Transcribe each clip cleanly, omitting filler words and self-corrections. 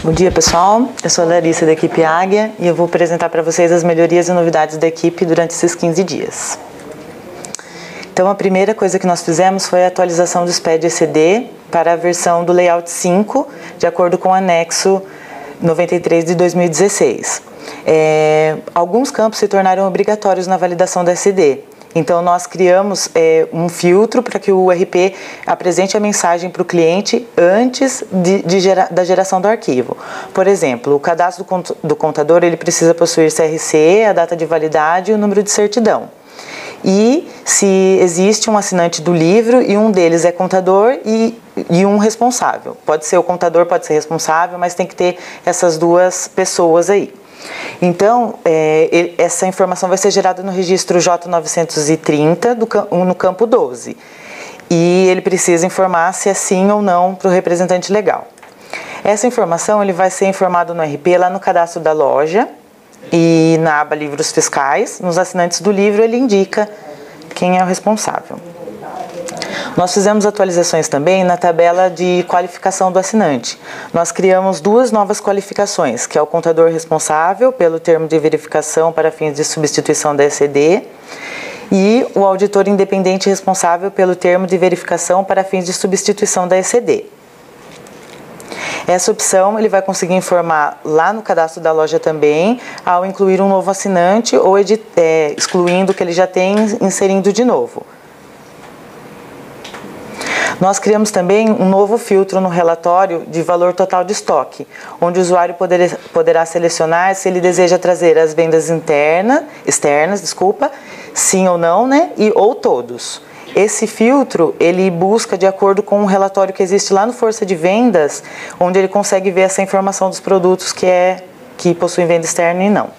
Bom dia, pessoal. Eu sou a Larissa da equipe Águia e eu vou apresentar para vocês as melhorias e novidades da equipe durante esses 15 dias. Então, a primeira coisa que nós fizemos foi a atualização do SPED ECD para a versão do Layout 5, de acordo com o anexo 93 de 2016. Alguns campos se tornaram obrigatórios na validação da ECD. Então, nós criamos um filtro para que o RP apresente a mensagem para o cliente antes da geração do arquivo. Por exemplo, o cadastro do contador ele precisa possuir CRC, a data de validade e o número de certidão. E se existe um assinante do livro e um deles é contador e um responsável. Pode ser o contador, pode ser responsável, mas tem que ter essas duas pessoas aí. Então, essa informação vai ser gerada no registro J930 no campo 12. E ele precisa informar se é sim ou não para o representante legal. Essa informação ele vai ser informado no RP lá no cadastro da loja e na aba livros fiscais. Nos assinantes do livro ele indica quem é o responsável. Nós fizemos atualizações também na tabela de qualificação do assinante. Nós criamos duas novas qualificações, que é o contador responsável pelo termo de verificação para fins de substituição da ECD e o auditor independente responsável pelo termo de verificação para fins de substituição da ECD. Essa opção ele vai conseguir informar lá no cadastro da loja também, ao incluir um novo assinante ou excluindo o que ele já tem, inserindo de novo. Nós criamos também um novo filtro no relatório de valor total de estoque, onde o usuário poderá selecionar se ele deseja trazer as vendas externas, sim ou não, né? Ou todos. Esse filtro, ele busca de acordo com um relatório que existe lá no Força de Vendas, onde ele consegue ver essa informação dos produtos que possuem venda externa e não.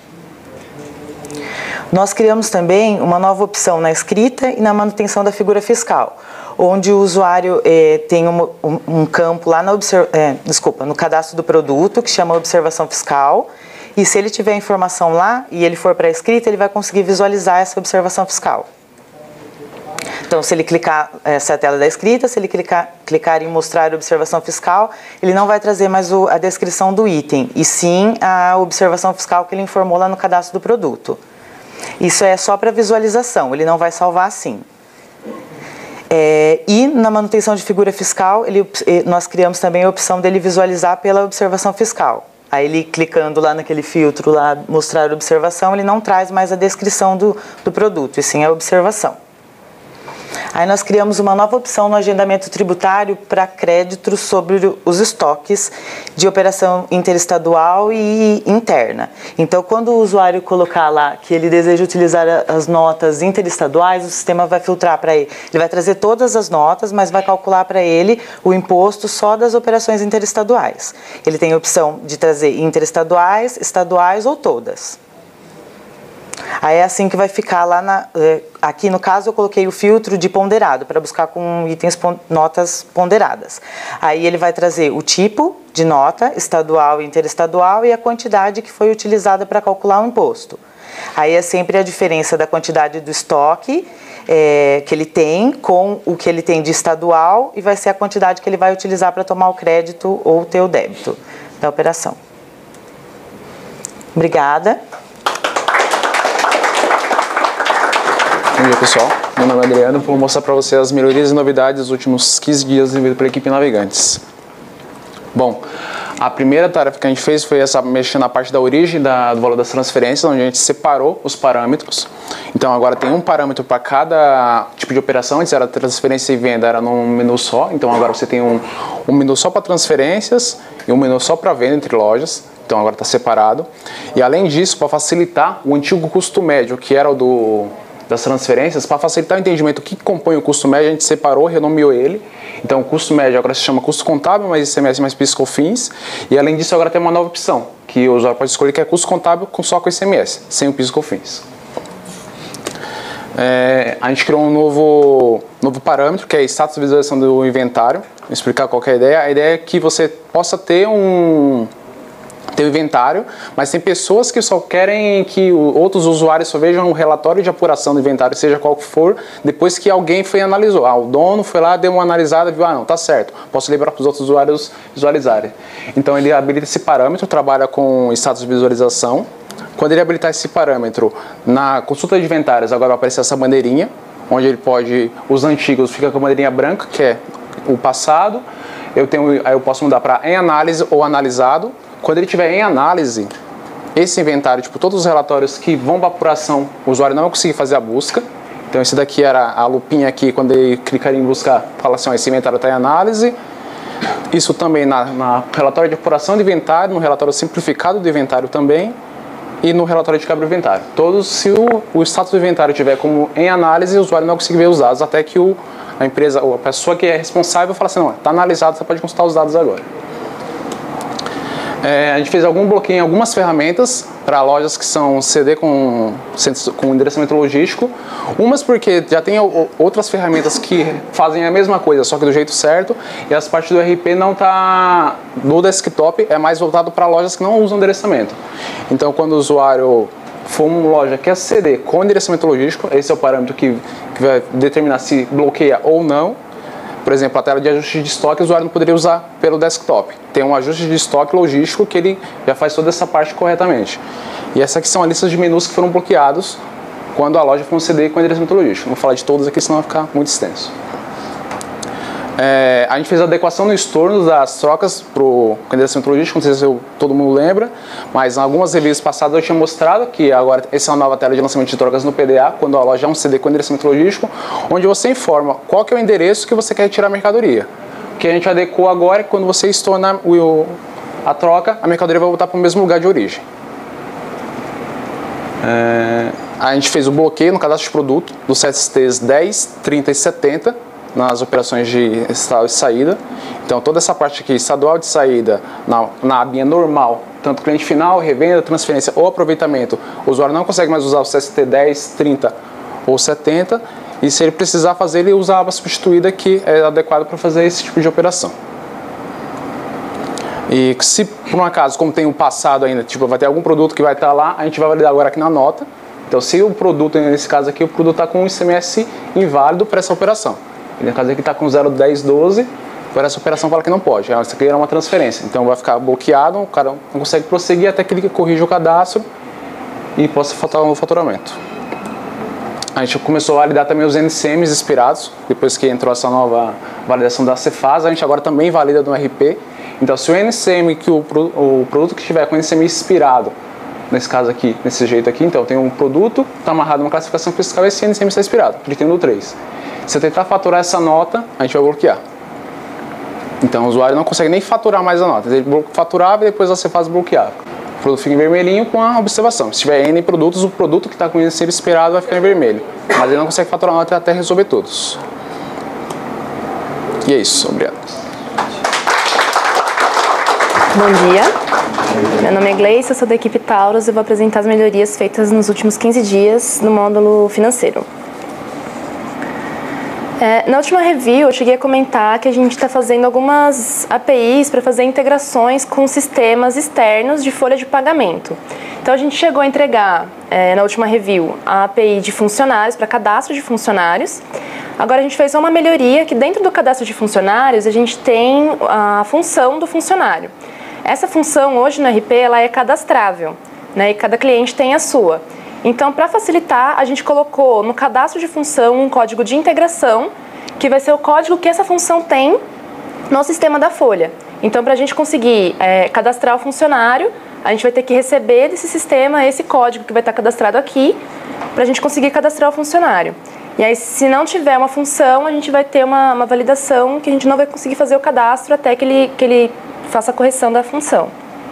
Nós criamos também uma nova opção na escrita e na manutenção da figura fiscal, onde o usuário tem um campo lá no cadastro do produto, que chama observação fiscal, e se ele tiver a informação lá e ele for para a escrita, ele vai conseguir visualizar essa observação fiscal. Então, se ele clicar, essa é a tela da escrita, se ele clicar em mostrar a observação fiscal, ele não vai trazer mais a descrição do item, e sim a observação fiscal que ele informou lá no cadastro do produto. Isso é só para visualização, ele não vai salvar assim. E na manutenção de figura fiscal, nós criamos também a opção dele visualizar pela observação fiscal. Aí ele clicando lá naquele filtro, lá mostrar a observação, ele não traz mais a descrição do produto, e sim a observação. Aí nós criamos uma nova opção no agendamento tributário para créditos sobre os estoques de operação interestadual e interna. Então, quando o usuário colocar lá que ele deseja utilizar as notas interestaduais, o sistema vai filtrar para ele. Ele vai trazer todas as notas, mas vai calcular para ele o imposto só das operações interestaduais. Ele tem a opção de trazer interestaduais, estaduais ou todas. Aí é assim que vai ficar lá aqui no caso eu coloquei o filtro de ponderado para buscar com itens notas ponderadas. Aí ele vai trazer o tipo de nota, estadual e interestadual, e a quantidade que foi utilizada para calcular o imposto. Aí é sempre a diferença da quantidade do estoque que ele tem com o que ele tem de estadual, e vai ser a quantidade que ele vai utilizar para tomar o crédito ou ter o débito da operação. Obrigada. Bom dia, pessoal. Meu nome é Adriano, vou mostrar para vocês as melhorias e novidades dos últimos 15 dias desenvolvidas pela equipe Navegantes. Bom, a primeira tarefa que a gente fez foi mexer na parte da origem do valor das transferências, onde a gente separou os parâmetros. Então agora tem um parâmetro para cada tipo de operação. Antes era transferência e venda, era num menu só. Então agora você tem um menu só para transferências e um menu só para venda entre lojas. Então agora está separado. E além disso, para facilitar o antigo custo médio, que era o das transferências, para facilitar o entendimento do que compõe o custo médio, a gente separou, renomeou ele. Então o custo médio agora se chama custo contábil, mais ICMS mais PIS/COFINS. E além disso agora tem uma nova opção, que o usuário pode escolher, que é custo contábil só com ICMS, sem o PIS/COFINS. A gente criou um novo parâmetro, que é status de visualização do inventário. Vou explicar qual que é a ideia. A ideia é que você possa ter tem o inventário, mas tem pessoas que só querem que outros usuários só vejam um relatório de apuração do inventário, seja qual que for, depois que alguém foi e analisou. O dono foi lá, deu uma analisada, viu, não, tá certo, posso liberar para os outros usuários visualizarem. Então ele habilita esse parâmetro, trabalha com status de visualização. Quando ele habilitar esse parâmetro, na consulta de inventários agora vai aparecer essa bandeirinha, onde ele pode, os antigos fica com a bandeirinha branca, que é o passado, aí eu posso mudar para em análise ou analisado. Quando ele estiver em análise, esse inventário, tipo, todos os relatórios que vão para apuração, o usuário não vai conseguir fazer a busca. Então esse daqui era a lupinha aqui, quando ele clicaria em buscar, fala assim, ó, esse inventário está em análise. Isso também na relatório de apuração de inventário, no relatório simplificado do inventário também, e no relatório de quebra do inventário. Todos, se o status do inventário estiver como em análise, o usuário não vai conseguir ver os dados, até que a empresa, ou a pessoa que é responsável fala assim, não, está analisado, você pode consultar os dados agora. A gente fez algum bloqueio em algumas ferramentas para lojas que são CD com endereçamento logístico. Umas porque já tem outras ferramentas que fazem a mesma coisa, só que do jeito certo. E as partes do RP não tá do desktop, é mais voltado para lojas que não usam endereçamento. Então, quando o usuário for uma loja que é CD com endereçamento logístico, esse é o parâmetro que vai determinar se bloqueia ou não. Por exemplo, a tela de ajuste de estoque, o usuário não poderia usar pelo desktop. Tem um ajuste de estoque logístico que ele já faz toda essa parte corretamente. E essa aqui são as listas de menus que foram bloqueados quando a loja for um CD com endereçamento logístico. Não vou falar de todos aqui, senão vai ficar muito extenso. A gente fez a adequação no estorno das trocas para o endereçamento logístico, não sei se todo mundo lembra, mas em algumas reviews passadas eu tinha mostrado que agora essa é uma nova tela de lançamento de trocas no PDA, quando a loja é um CD com endereçamento logístico, onde você informa qual que é o endereço que você quer retirar a mercadoria. O que a gente adequou agora é que quando você estorna a troca, a mercadoria vai voltar para o mesmo lugar de origem. A gente fez o bloqueio no cadastro de produto dos CSTs 10, 30 e 70, nas operações de estadual e saída. Então toda essa parte aqui, estadual de saída, na abinha normal, tanto cliente final, revenda, transferência ou aproveitamento, o usuário não consegue mais usar o CST 10, 30 ou 70, e se ele precisar fazer, ele usa a aba substituída, que é adequada para fazer esse tipo de operação. E se por um acaso, como tem o passado ainda, tipo, vai ter algum produto que vai estar lá, a gente vai validar agora aqui na nota. Então se o produto, nesse caso aqui, o produto está com um ICMS inválido para essa operação. No caso aqui está com 0,1012, por essa operação fala que não pode. Isso aqui era uma transferência, então vai ficar bloqueado, o cara não consegue prosseguir até que ele corrija o cadastro e possa faltar o faturamento. A gente começou a validar também os NCMs expirados, depois que entrou essa nova validação da Cefasa, a gente agora também valida no RP. Então se o NCM, que o produto que estiver com NCM expirado, nesse caso aqui, desse jeito aqui, então tem um produto, está amarrado numa classificação fiscal e esse NCM está expirado, ele tem no 3. Se eu tentar faturar essa nota, a gente vai bloquear. Então o usuário não consegue nem faturar mais a nota. Ele faturava e depois você faz bloquear. O produto fica em vermelhinho com a observação. Se tiver N produtos, o produto que está com esse esperado vai ficar em vermelho. Mas ele não consegue faturar a nota até resolver todos. E é isso. Obrigado. Bom dia. Meu nome é Gleice, eu sou da equipe Taurus e vou apresentar as melhorias feitas nos últimos 15 dias no módulo financeiro. Na última review eu cheguei a comentar que a gente está fazendo algumas APIs para fazer integrações com sistemas externos de folha de pagamento. Então a gente chegou a entregar na última review a API de funcionários, para cadastro de funcionários. Agora a gente fez uma melhoria que dentro do cadastro de funcionários a gente tem a função do funcionário. Essa função hoje no RP ela é cadastrável, né, e cada cliente tem a sua. Então, para facilitar, a gente colocou no cadastro de função um código de integração, que vai ser o código que essa função tem no sistema da folha. Então, para a gente conseguir cadastrar o funcionário, a gente vai ter que receber desse sistema esse código que vai estar cadastrado aqui, para a gente conseguir cadastrar o funcionário. E aí, se não tiver uma função, a gente vai ter uma validação que a gente não vai conseguir fazer o cadastro até que ele faça a correção da função.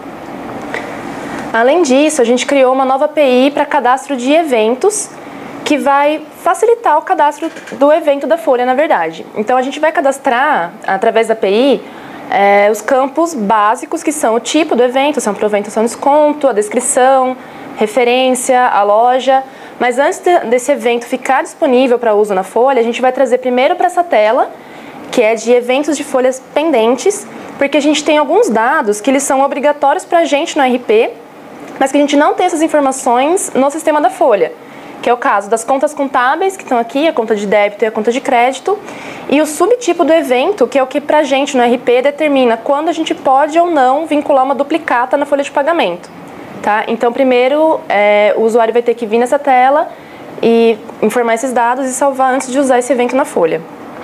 Além disso, a gente criou uma nova API para cadastro de eventos, que vai facilitar o cadastro do evento da folha, na verdade. Então, a gente vai cadastrar, através da API, os campos básicos, que são o tipo do evento, se é um provento ou se é um desconto, a descrição, referência, a loja. Mas antes desse evento ficar disponível para uso na folha, a gente vai trazer primeiro para essa tela, que é de eventos de folhas pendentes, porque a gente tem alguns dados que eles são obrigatórios para a gente no RP, mas que a gente não tem essas informações no sistema da Folha, que é o caso das contas contábeis, que estão aqui, a conta de débito e a conta de crédito, e o subtipo do evento, que é o que para a gente no RP determina quando a gente pode ou não vincular uma duplicata na folha de pagamento. Tá? Então, primeiro, o usuário vai ter que vir nessa tela e informar esses dados e salvar antes de usar esse evento na folha.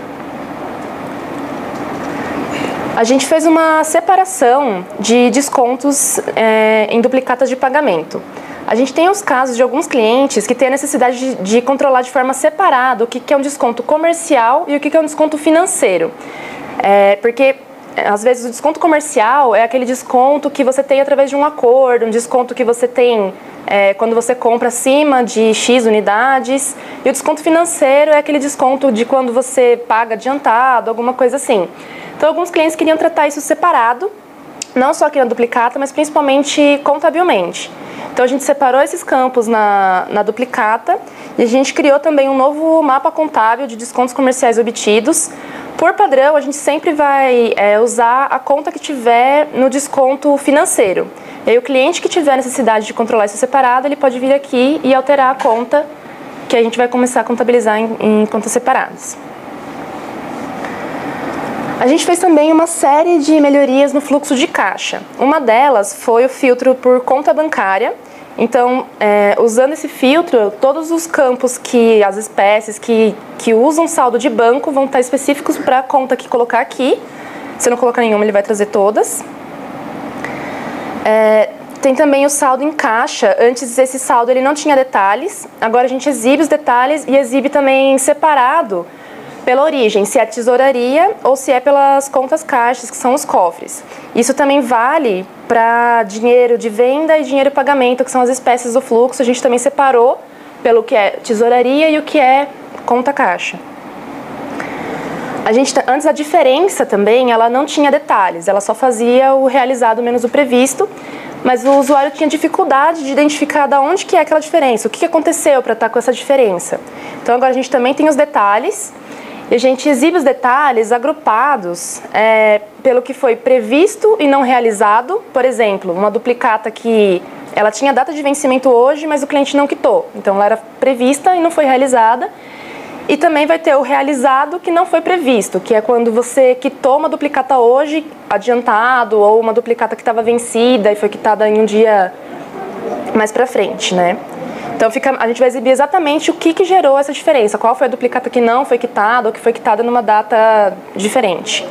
A gente fez uma separação de descontos em duplicatas de pagamento. A gente tem os casos de alguns clientes que têm a necessidade de controlar de forma separada o que é um desconto comercial e o que é um desconto financeiro. Porque, às vezes, o desconto comercial é aquele desconto que você tem através de um acordo, um desconto que você tem quando você compra acima de X unidades. E o desconto financeiro é aquele desconto de quando você paga adiantado, alguma coisa assim. Então, alguns clientes queriam tratar isso separado, não só aqui na duplicata, mas principalmente contabilmente. Então, a gente separou esses campos na duplicata e a gente criou também um novo mapa contábil de descontos comerciais obtidos. Por padrão, a gente sempre vai usar a conta que tiver no desconto financeiro. E aí, o cliente que tiver necessidade de controlar isso separado, ele pode vir aqui e alterar a conta, que a gente vai começar a contabilizar em contas separadas. A gente fez também uma série de melhorias no fluxo de caixa. Uma delas foi o filtro por conta bancária. Então, usando esse filtro, todos os campos as espécies que usam saldo de banco vão estar específicos para a conta que colocar aqui. Se não colocar nenhuma, ele vai trazer todas. Tem também o saldo em caixa. Antes, esse saldo ele não tinha detalhes. Agora, a gente exibe os detalhes e exibe também separado pela origem, se é tesouraria ou se é pelas contas caixas, que são os cofres. Isso também vale para dinheiro de venda e dinheiro de pagamento, que são as espécies do fluxo. A gente também separou pelo que é tesouraria e o que é conta caixa. Antes, a diferença também, ela não tinha detalhes, ela só fazia o realizado menos o previsto, mas o usuário tinha dificuldade de identificar de onde que é aquela diferença, o que aconteceu para estar com essa diferença. Então, agora a gente também tem os detalhes, e a gente exibe os detalhes agrupados pelo que foi previsto e não realizado. Por exemplo, uma duplicata que ela tinha data de vencimento hoje, mas o cliente não quitou. Então, ela era prevista e não foi realizada. E também vai ter o realizado que não foi previsto, que é quando você quitou uma duplicata hoje, adiantado, ou uma duplicata que estava vencida e foi quitada em um dia mais para frente, né? Então, a gente vai exibir exatamente o que gerou essa diferença, qual foi a duplicata que não foi quitada ou que foi quitada numa data diferente.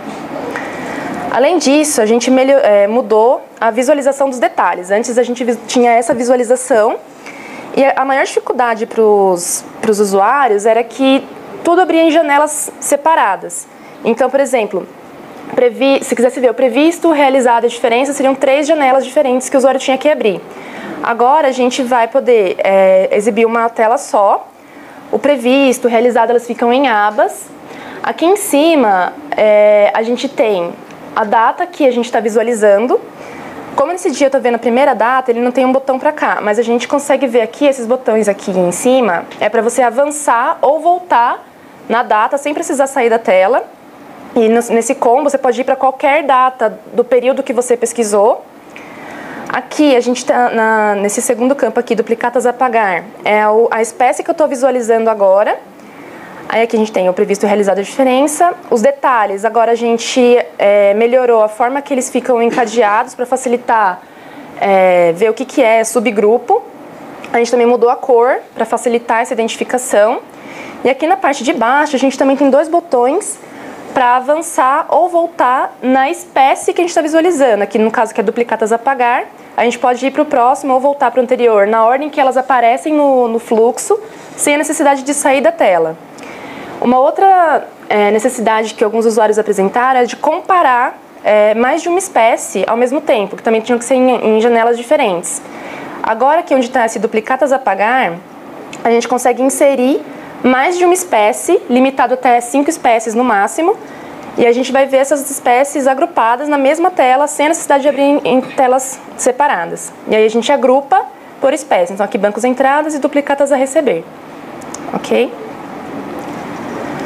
Além disso, a gente mudou a visualização dos detalhes. Antes, a gente tinha essa visualização e a maior dificuldade para os usuários era que tudo abria em janelas separadas. Então, por exemplo, se quisesse ver o previsto, o realizado e a diferença, seriam 3 janelas diferentes que o usuário tinha que abrir. Agora a gente vai poder exibir uma tela só. O previsto, o realizado, elas ficam em abas. Aqui em cima a gente tem a data que a gente está visualizando. Como nesse dia eu estou vendo a primeira data, ele não tem um botão para cá, mas a gente consegue ver aqui, esses botões aqui em cima, é para você avançar ou voltar na data sem precisar sair da tela. E nesse combo você pode ir para qualquer data do período que você pesquisou. Aqui a gente está nesse segundo campo aqui, duplicatas a pagar, é a espécie que eu estou visualizando agora. Aí aqui a gente tem o previsto e realizado a diferença. Os detalhes, agora a gente melhorou a forma que eles ficam encadeados para facilitar ver o que é subgrupo. A gente também mudou a cor para facilitar essa identificação. E aqui na parte de baixo a gente também tem 2 botões para avançar ou voltar na espécie que a gente está visualizando. Aqui no caso que é duplicatas a pagar, a gente pode ir para o próximo ou voltar para o anterior, na ordem que elas aparecem no fluxo, sem a necessidade de sair da tela. Uma outra necessidade que alguns usuários apresentaram é de comparar mais de uma espécie ao mesmo tempo, que também tinham que ser em janelas diferentes. Agora aqui onde está esse duplicatas a pagar, a gente consegue inserir mais de uma espécie, limitado até 5 espécies no máximo, e a gente vai ver essas espécies agrupadas na mesma tela, sem a necessidade de abrir em telas separadas. E aí a gente agrupa por espécie. Então aqui bancos entradas e duplicatas a receber. Ok?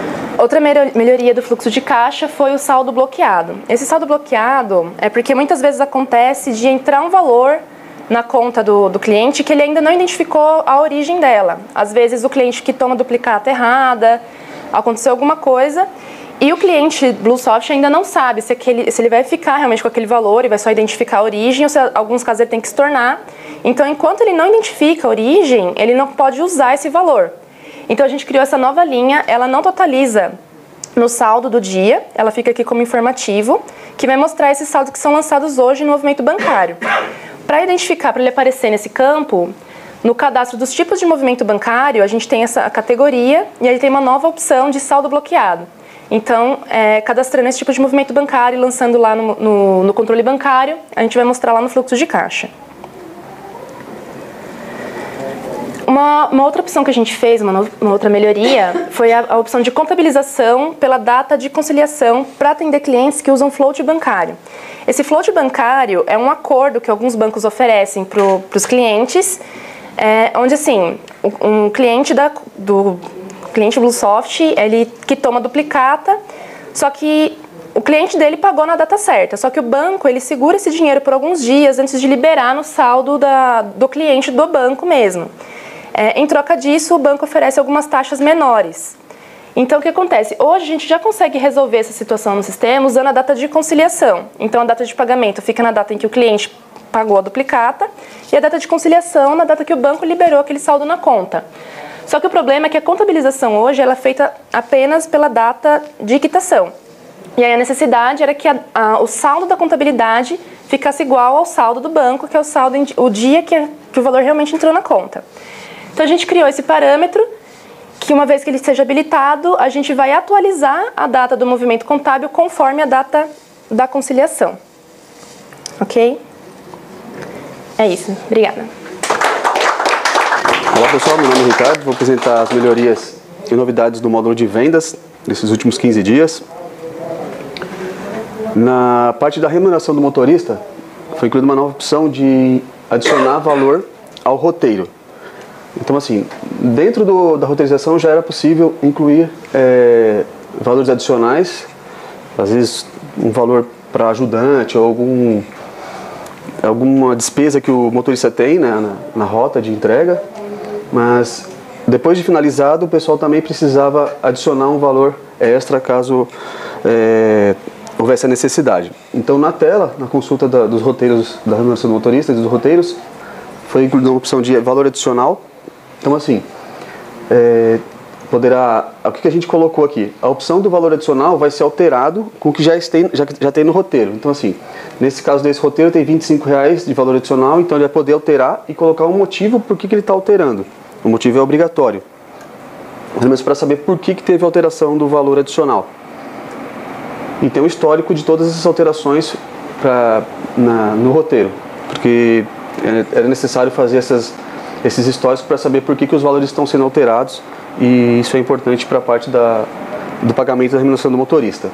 Outra melhoria do fluxo de caixa foi o saldo bloqueado. Esse saldo bloqueado é porque muitas vezes acontece de entrar um valor na conta do cliente que ele ainda não identificou a origem dela. Às vezes o cliente que toma duplicata errada, aconteceu alguma coisa e o cliente BlueSoft ainda não sabe se ele vai ficar realmente com aquele valor e vai só identificar a origem ou se em alguns casos ele tem que estornar. Então, enquanto ele não identifica a origem, ele não pode usar esse valor. Então, a gente criou essa nova linha, ela não totaliza no saldo do dia, ela fica aqui como informativo, que vai mostrar esses saldos que são lançados hoje no movimento bancário. Para identificar, para ele aparecer nesse campo, no cadastro dos tipos de movimento bancário, a gente tem essa categoria e aí tem uma nova opção de saldo bloqueado. Então, cadastrando esse tipo de movimento bancário e lançando lá no controle bancário, a gente vai mostrar lá no fluxo de caixa. Uma outra opção que a gente fez, uma outra melhoria, foi a opção de contabilização pela data de conciliação para atender clientes que usam float bancário. Esse float bancário é um acordo que alguns bancos oferecem para os clientes, onde assim, um cliente do cliente BlueSoft, ele que toma duplicata, só que o cliente dele pagou na data certa, só que o banco ele segura esse dinheiro por alguns dias antes de liberar no saldo do cliente do banco mesmo. Em troca disso, o banco oferece algumas taxas menores. Então, o que acontece? Hoje a gente já consegue resolver essa situação no sistema usando a data de conciliação. Então, a data de pagamento fica na data em que o cliente pagou a duplicata e a data de conciliação na data que o banco liberou aquele saldo na conta. Só que o problema é que a contabilização hoje ela é feita apenas pela data de quitação. E aí a necessidade era que o saldo da contabilidade ficasse igual ao saldo do banco, que é o dia que o valor realmente entrou na conta. Então a gente criou esse parâmetro que uma vez que ele seja habilitado, a gente vai atualizar a data do movimento contábil conforme a data da conciliação. Ok? É isso. Obrigada. Olá pessoal, meu nome é Ricardo, vou apresentar as melhorias e novidades do módulo de vendas desses últimos 15 dias. Na parte da remuneração do motorista, foi incluída uma nova opção de adicionar valor ao roteiro. Então assim, dentro da roteirização já era possível incluir valores adicionais, às vezes um valor para ajudante ou alguma despesa que o motorista tem, né, na rota de entrega, mas depois de finalizado o pessoal também precisava adicionar um valor extra caso houvesse a necessidade. Então na tela, na consulta dos roteiros, da remuneração do motorista e dos roteiros, foi incluída uma opção de valor adicional. Então assim, o que a gente colocou aqui? A opção do valor adicional vai ser alterado com o que já tem no roteiro. Então assim, nesse caso desse roteiro tem R$25 de valor adicional, então ele vai poder alterar e colocar um motivo por que ele está alterando. O motivo é obrigatório, mas para saber por que teve alteração do valor adicional. E tem um histórico de todas essas alterações no roteiro, porque era necessário fazer esses históricos para saber por que os valores estão sendo alterados, e isso é importante para a parte do pagamento da remuneração do motorista.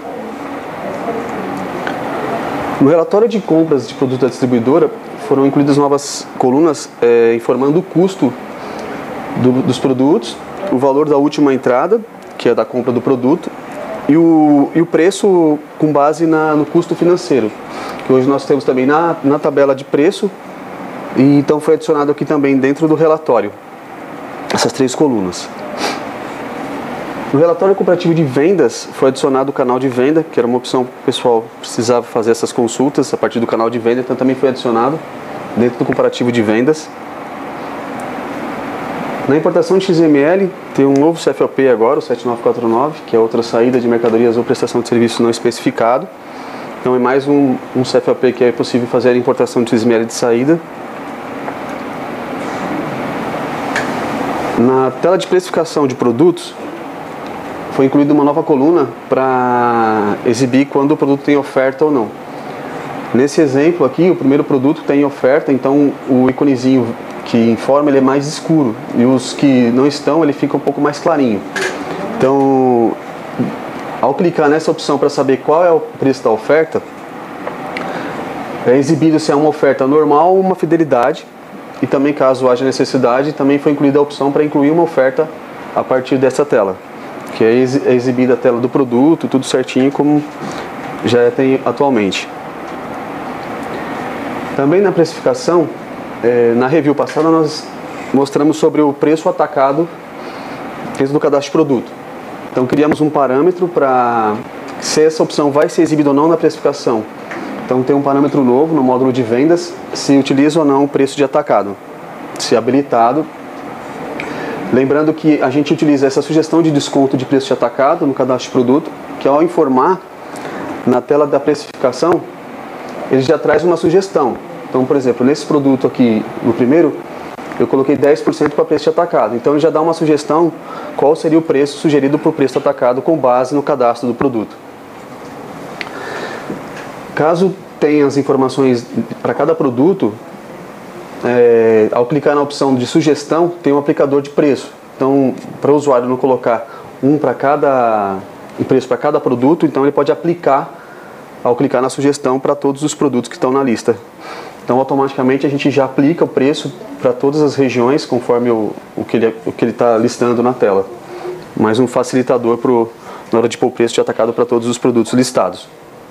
No relatório de compras de produto da distribuidora foram incluídas novas colunas informando o custo dos produtos, o valor da última entrada, que é da compra do produto, e o preço com base no custo financeiro, que hoje nós temos também na tabela de preço, e então foi adicionado aqui também dentro do relatório, essas três colunas. No relatório comparativo de vendas foi adicionado o canal de venda, que era uma opção que o pessoal precisava fazer essas consultas a partir do canal de venda, então também foi adicionado dentro do comparativo de vendas. Na importação de XML tem um novo CFOP agora, o 7949, que é outra saída de mercadorias ou prestação de serviço não especificado. Então é mais um CFOP que é possível fazer a importação de XML de saída. Na tela de precificação de produtos foi incluída uma nova coluna para exibir quando o produto tem oferta ou não. Nesse exemplo aqui, o primeiro produto tem oferta, então o íconezinho que informa ele é mais escuro, e os que não estão ele fica um pouco mais clarinho. Então, ao clicar nessa opção para saber qual é o preço da oferta, é exibido se é uma oferta normal ou uma fidelidade, e também, caso haja necessidade, também foi incluída a opção para incluir uma oferta a partir dessa tela. que é exibida a tela do produto, tudo certinho como já tem atualmente. Também na precificação, na review passada nós mostramos sobre o preço atacado dentro do cadastro de produto. Então criamos um parâmetro para se essa opção vai ser exibida ou não na precificação. Então tem um parâmetro novo no módulo de vendas, se utiliza ou não o preço de atacado, se habilitado. Lembrando que a gente utiliza essa sugestão de desconto de preço de atacado no cadastro de produto, que ao informar na tela da precificação, ele já traz uma sugestão. Então, por exemplo, nesse produto aqui, no primeiro, eu coloquei 10% para preço de atacado. Então ele já dá uma sugestão qual seria o preço sugerido para o preço atacado com base no cadastro do produto. Caso tenha as informações para cada produto, ao clicar na opção de sugestão, tem um aplicador de preço. Então, para o usuário não colocar um preço para cada produto, então ele pode aplicar, ao clicar na sugestão, para todos os produtos que estão na lista. Então, automaticamente, a gente já aplica o preço para todas as regiões, conforme o que ele está listando na tela. Mais um facilitador na hora de pôr o preço de atacado para todos os produtos listados.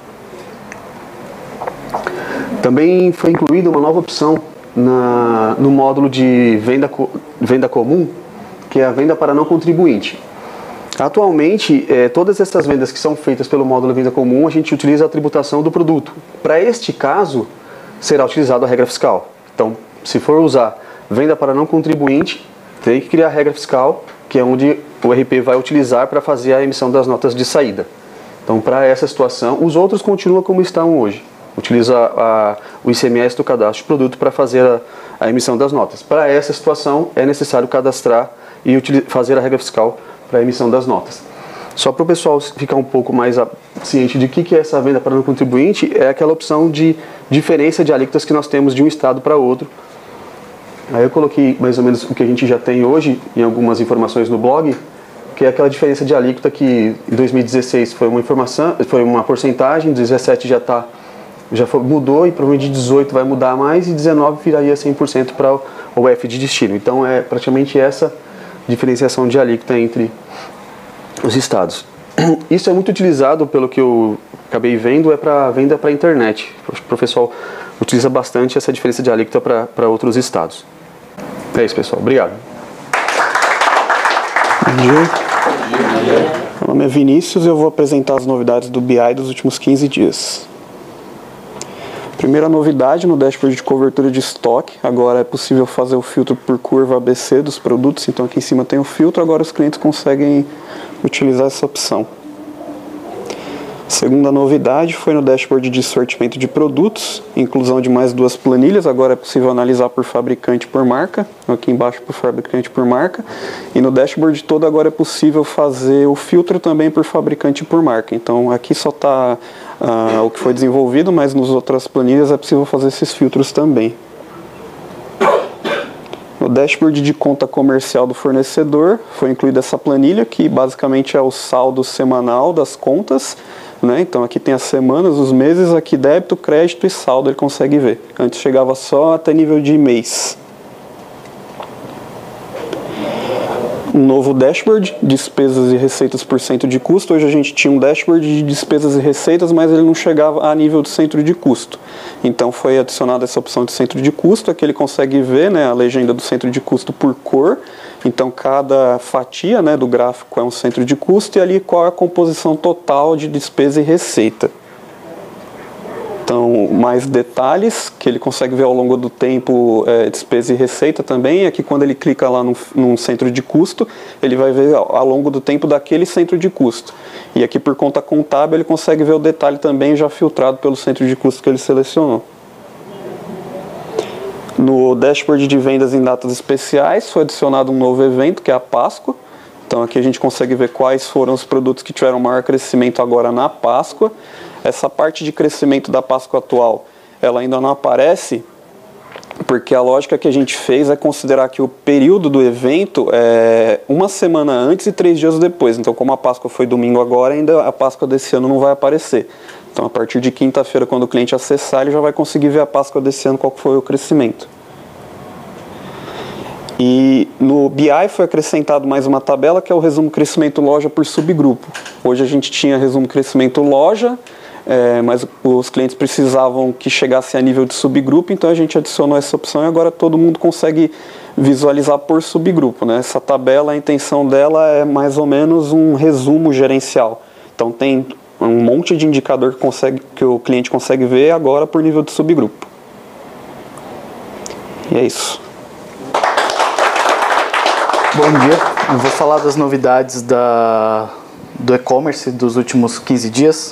Também foi incluída uma nova opção no módulo de venda comum, que é a venda para não contribuinte. Atualmente, todas essas vendas que são feitas pelo módulo de venda comum, a gente utiliza a tributação do produto. Para este caso, será utilizada a regra fiscal. Então, se for usar venda para não contribuinte, tem que criar a regra fiscal, que é onde o RP vai utilizar para fazer a emissão das notas de saída. Então, para essa situação, os outros continuam como estão hoje. Utiliza o ICMS do cadastro de produto para fazer a emissão das notas. Para essa situação, é necessário cadastrar e fazer a regra fiscal para a emissão das notas. Só para o pessoal ficar um pouco mais ciente de que é essa venda para não contribuinte, é aquela opção de diferença de alíquotas que nós temos de um estado para outro. Aí eu coloquei mais ou menos o que a gente já tem hoje em algumas informações no blog, que é aquela diferença de alíquota que em 2016 foi uma porcentagem, 2017 mudou e provavelmente de 18 vai mudar mais e 19 viraria 100% para o F de destino. Então é praticamente essa diferenciação de alíquota entre os estados. Isso é muito utilizado, pelo que eu acabei vendo, para venda para a internet. O pessoal utiliza bastante essa diferença de alíquota para outros estados. É isso, pessoal. Obrigado. Bom dia. Meu nome é Vinícius e eu vou apresentar as novidades do BI dos últimos 15 dias. Primeira novidade no dashboard de cobertura de estoque, agora é possível fazer o filtro por curva ABC dos produtos, então aqui em cima tem o filtro, agora os clientes conseguem utilizar essa opção. Segunda novidade foi no dashboard de sortimento de produtos, inclusão de mais 2 planilhas, agora é possível analisar por fabricante e por marca, aqui embaixo por fabricante e por marca, e no dashboard todo agora é possível fazer o filtro também por fabricante e por marca, então aqui só está o que foi desenvolvido, mas nas outras planilhas é possível fazer esses filtros também. No dashboard de conta comercial do fornecedor foi incluída essa planilha, que basicamente é o saldo semanal das contas, né? Então aqui tem as semanas, os meses, aqui débito, crédito e saldo ele consegue ver. Antes chegava só até nível de mês. Um novo dashboard, despesas e receitas por centro de custo. Hoje a gente tinha um dashboard de despesas e receitas, mas ele não chegava a nível de centro de custo. Então foi adicionada essa opção de centro de custo, aqui ele consegue ver, né, a legenda do centro de custo por cor. Então cada fatia, né, do gráfico é um centro de custo e ali qual é a composição total de despesa e receita. Então, mais detalhes que ele consegue ver ao longo do tempo, despesa e receita também. Aqui quando ele clica lá num centro de custo, ele vai ver ao longo do tempo daquele centro de custo. E aqui por conta contábil ele consegue ver o detalhe também já filtrado pelo centro de custo que ele selecionou. No dashboard de vendas em datas especiais foi adicionado um novo evento, que é a Páscoa. Então aqui a gente consegue ver quais foram os produtos que tiveram maior crescimento agora na Páscoa. Essa parte de crescimento da Páscoa atual, ela ainda não aparece, porque a lógica que a gente fez é considerar que o período do evento é uma semana antes e 3 dias depois. Então, como a Páscoa foi domingo agora, ainda a Páscoa desse ano não vai aparecer. Então, a partir de quinta-feira, quando o cliente acessar, ele já vai conseguir ver a Páscoa desse ano, qual foi o crescimento. E no BI foi acrescentado mais uma tabela que é o resumo crescimento loja por subgrupo. Hoje a gente tinha resumo crescimento loja, mas os clientes precisavam que chegasse a nível de subgrupo, então a gente adicionou essa opção e agora todo mundo consegue visualizar por subgrupo, né? Essa tabela, a intenção dela é mais ou menos um resumo gerencial. Então tem um monte de indicador que o cliente consegue ver agora por nível de subgrupo. E é isso. Bom dia, eu vou falar das novidades do e-commerce dos últimos 15 dias.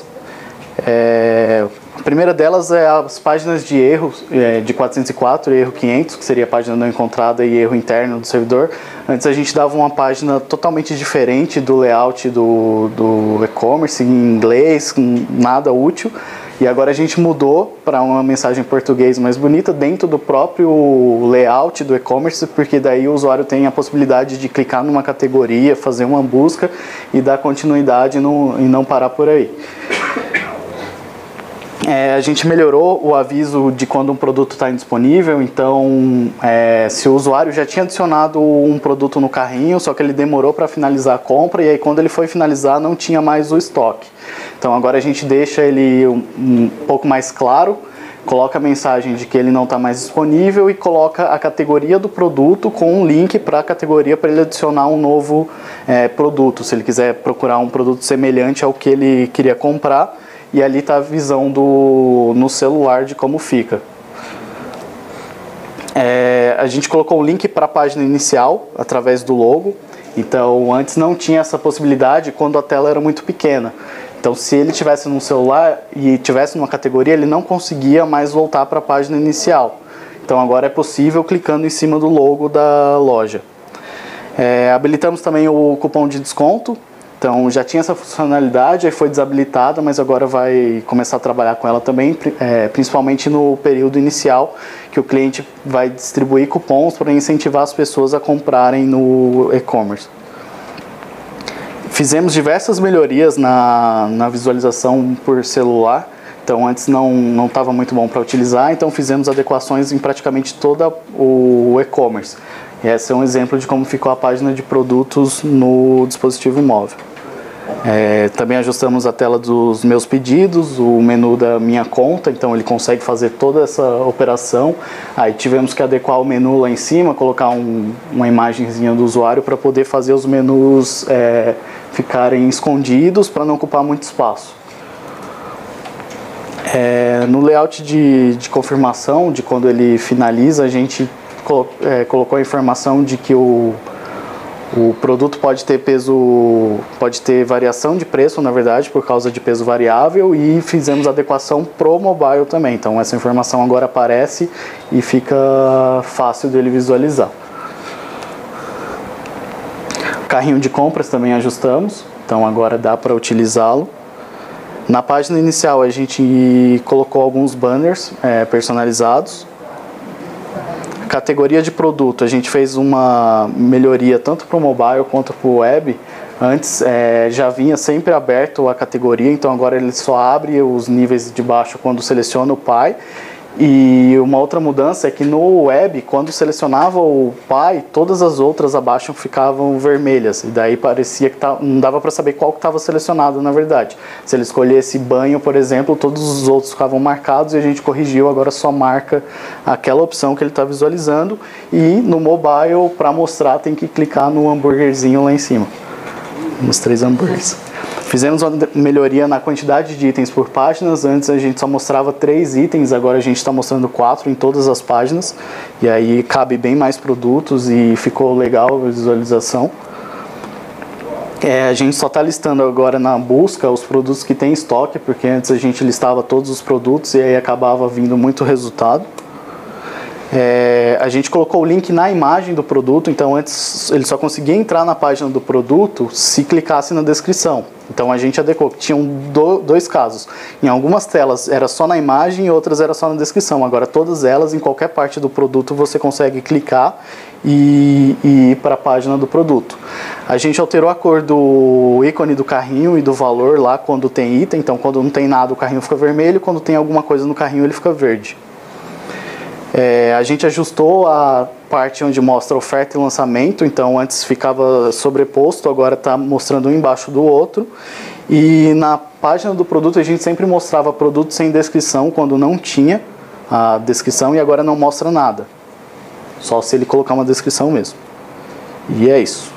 A primeira delas é as páginas de erro de 404 e erro 500, que seria a página não encontrada e erro interno do servidor. Antes a gente dava uma página totalmente diferente do layout do e-commerce, em inglês, nada útil. E agora a gente mudou para uma mensagem em português mais bonita dentro do próprio layout do e-commerce, porque daí o usuário tem a possibilidade de clicar numa categoria, fazer uma busca e dar continuidade e não parar por aí. A gente melhorou o aviso de quando um produto está indisponível, então se o usuário já tinha adicionado um produto no carrinho, só que ele demorou para finalizar a compra e aí quando ele foi finalizar não tinha mais o estoque. Então agora a gente deixa ele um pouco mais claro, coloca a mensagem de que ele não está mais disponível e coloca a categoria do produto com um link para a categoria para ele adicionar um novo produto, se ele quiser procurar um produto semelhante ao que ele queria comprar. E ali está a visão no celular de como fica. A gente colocou o link para a página inicial através do logo. Então antes não tinha essa possibilidade quando a tela era muito pequena. Então se ele tivesse no celular e tivesse numa categoria, ele não conseguia mais voltar para a página inicial. Então agora é possível clicando em cima do logo da loja. Habilitamos também o cupom de desconto. Então já tinha essa funcionalidade, aí foi desabilitada, mas agora vai começar a trabalhar com ela também, principalmente no período inicial, que o cliente vai distribuir cupons para incentivar as pessoas a comprarem no e-commerce. Fizemos diversas melhorias na visualização por celular, então antes não estava muito bom para utilizar, então fizemos adequações em praticamente todo o e-commerce. Esse é um exemplo de como ficou a página de produtos no dispositivo móvel. Também ajustamos a tela dos meus pedidos, o menu da minha conta, então ele consegue fazer toda essa operação. Aí tivemos que adequar o menu lá em cima, colocar uma imagenzinha do usuário para poder fazer os menus ficarem escondidos para não ocupar muito espaço. No layout de confirmação, de quando ele finaliza, a gente colocou a informação de que o produto pode ter variação de preço, na verdade, por causa de peso variável, e fizemos adequação pro mobile também. Então essa informação agora aparece e fica fácil dele visualizar. Carrinho de compras também ajustamos, então agora dá para utilizá-lo. Na página inicial a gente colocou alguns banners personalizados. Categoria de produto, a gente fez uma melhoria tanto para o mobile quanto para o web. Antes já vinha sempre aberto a categoria, então agora ele só abre os níveis de baixo quando seleciona o pai. E uma outra mudança é que no web, quando selecionava o pai, todas as outras abaixo ficavam vermelhas. E daí parecia que não dava para saber qual que estava selecionado na verdade. Se ele escolhesse banho, por exemplo, todos os outros ficavam marcados e a gente corrigiu, agora só marca aquela opção que ele está visualizando. E no mobile, para mostrar, tem que clicar no hambúrguerzinho lá em cima. Nos 3 hambúrgueres. Fizemos uma melhoria na quantidade de itens por páginas. Antes a gente só mostrava 3 itens, agora a gente está mostrando 4 em todas as páginas. E aí cabe bem mais produtos e ficou legal a visualização. A gente só está listando agora na busca os produtos que tem estoque, porque antes a gente listava todos os produtos e aí acabava vindo muito resultado. A gente colocou o link na imagem do produto, então antes ele só conseguia entrar na página do produto se clicasse na descrição. Então a gente adequou, tinham 2 casos. Em algumas telas era só na imagem e outras era só na descrição. Agora todas elas, em qualquer parte do produto, você consegue clicar e ir para a página do produto. A gente alterou a cor do ícone do carrinho e do valor lá quando tem item. Então quando não tem nada o carrinho fica vermelho, quando tem alguma coisa no carrinho ele fica verde. A gente ajustou a parte onde mostra oferta e lançamento, então antes ficava sobreposto, agora está mostrando um embaixo do outro. E na página do produto a gente sempre mostrava produto sem descrição quando não tinha a descrição, e agora não mostra nada. Só se ele colocar uma descrição mesmo. E é isso.